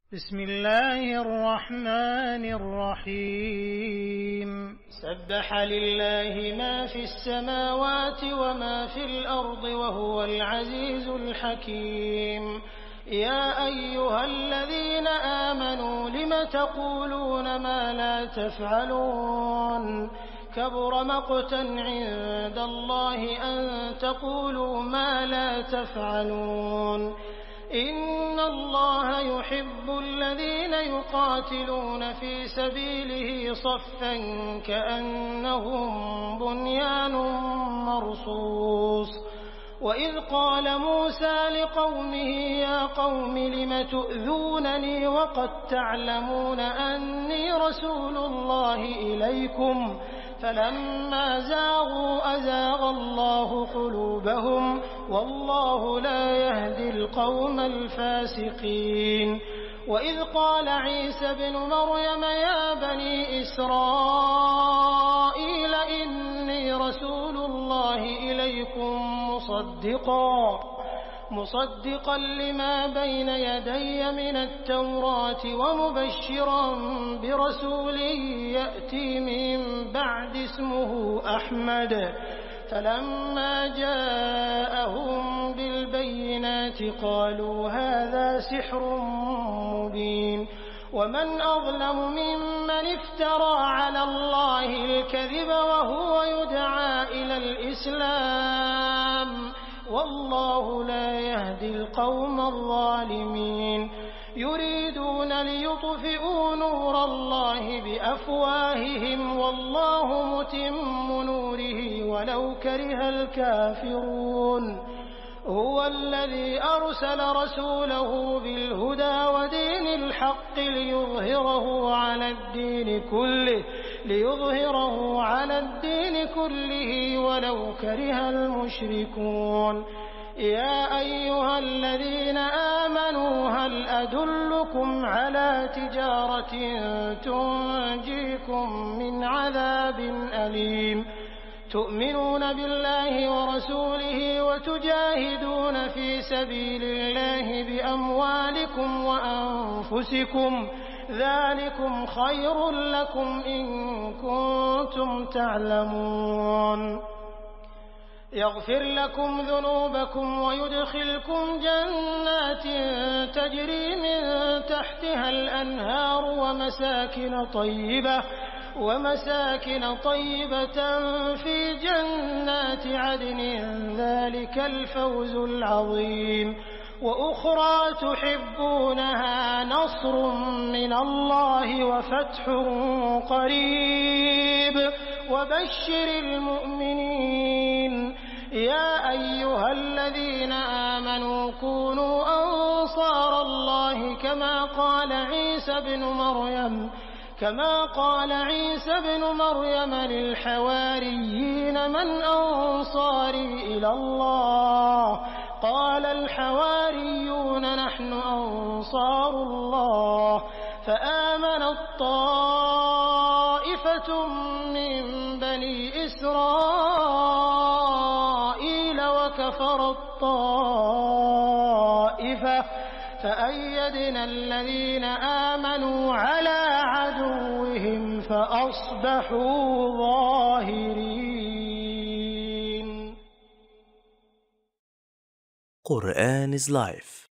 بسم الله الرحمن الرحيم سبح لله ما في السماوات وما في الأرض وهو العزيز الحكيم يا أيها الذين آمنوا لم تقولون ما لا تفعلون كبر مقتا عند الله أن تقولوا ما لا تفعلون إن الله يحب الذين يقاتلون في سبيله صفا كأنهم بنيان مرصوص وإذ قال موسى لقومه يا قوم لم تؤذونني وقد تعلمون أني رسول الله إليكم فلما زاغوا أزاغ الله قلوبهم والله لا يهدي القوم الفاسقين وإذ قال عيسى ابن مريم يا بني إسرائيل إني رسول الله إليكم مصدقا لما بين يدي من التوراة ومبشرا برسول يأتي من بعد اسمه أحمد فلما جاءهم بالبينات قالوا هذا سحر مبين ومن أظلم ممن افترى على الله الكذب وهو يدعى إلى الإسلام والله لا يهدي القوم الظالمين يريدون ليطفئوا نور الله بأفواههم والله متم نوره ولو كره الكافرون هو الذي أرسل رسوله بالهدى ودين الحق ليظهره على الدين كله ولو كره المشركون يا أيها الذين آمنوا هل أدلكم على تجارة تنجيكم من عذاب أليم تؤمنون بالله ورسوله وتجاهدون في سبيل الله بأموالكم وأنفسكم ذلكم خير لكم إن كنتم تعلمون يغفر لكم ذنوبكم ويدخلكم جنات تجري من تحتها الأنهار ومساكن طيبة في جنات عدن ذلك الفوز العظيم وأخرى تحبونها نصر من الله وفتح قريب وبشر المؤمنين يا أيها الذين آمنوا كونوا أنصار الله كما قال عيسى بن مريم للحواريين من أنصاري إلى الله قال الحواريون نحن أنصار الله فآمنت طائفة من بني إسرائيل وكفرت طائفة فأيدنا الذين آمنوا على عدوهم فأصبحوا ظاهرين. Quran is life.